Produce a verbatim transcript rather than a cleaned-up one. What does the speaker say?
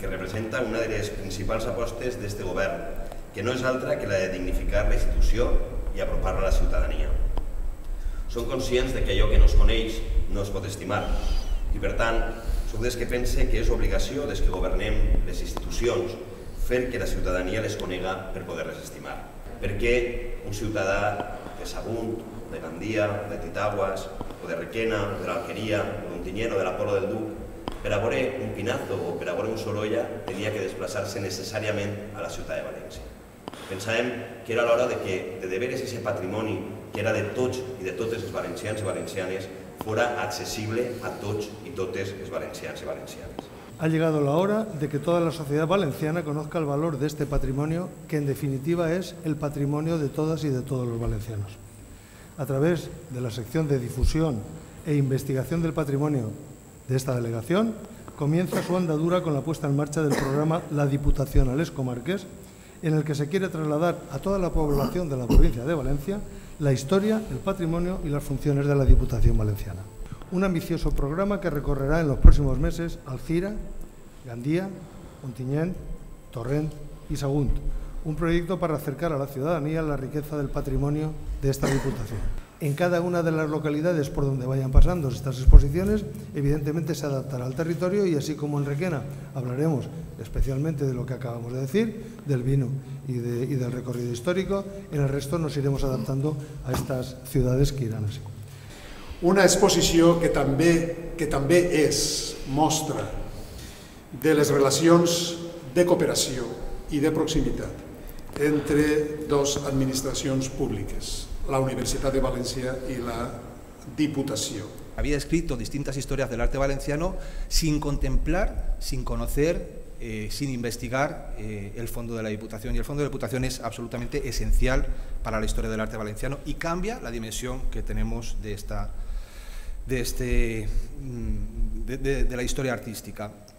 que representa una de les principals apostes d'este govern, que no és altra que la de dignificar la institució i apropar-la a la ciutadania. Som conscients de que allò que no es coneix no es pot estimar i, per tant, soc dels que pense que és obligació des que governem les institucions fer que la ciutadania les conega per poder-les estimar. Perquè un ciutadà de Sagunt, de Gandia, de Titaguas, o de Requena, de l'Alqueria, de l'Ontinyent o de la Polo del Duc, per a veure un Pinazo o per a veure un Sorolla, tenia que desplaçar-se necessàriament a la ciutat de València. Pensàvem que era l'hora de que, de veres aquest patrimoni que era de tots i de totes els valencians i valencianes, fora accesible a tots y totes los valencians y valencianas. Ha llegado la hora de que toda la sociedad valenciana conozca el valor de este patrimonio, que en definitiva es el patrimonio de todas y de todos los valencianos. A través de la sección de difusión e investigación del patrimonio de esta delegación, comienza su andadura con la puesta en marcha del programa La Diputación a les Comarques, en el que se quiere trasladar a toda la población de la provincia de Valencia la historia, el patrimonio y las funciones de la Diputación Valenciana. Un ambicioso programa que recorrerá en los próximos meses Alzira, Gandía, Ontinyent, Torrent y Sagunt. Un proyecto para acercar a la ciudadanía la riqueza del patrimonio de esta Diputación. En cada una de las localidades por donde vayan pasando estas exposiciones, evidentemente se adaptará al territorio y así como en Requena hablaremos especialmente de lo que acabamos de decir, del vino y, de, y del recorrido histórico, en el resto nos iremos adaptando a estas ciudades que irán así. Una exposició que també, que també és mostra de les relacions de cooperació i de proximitat entre dues administracions públiques, la Universitat de Valencia y la Diputación. Había escrito distintas historias del arte valenciano sin contemplar, sin conocer, eh, sin investigar eh, el fondo de la Diputación. Y el fondo de la Diputación es absolutamente esencial para la historia del arte valenciano y cambia la dimensión que tenemos de, esta, de, este, de, de, de la historia artística.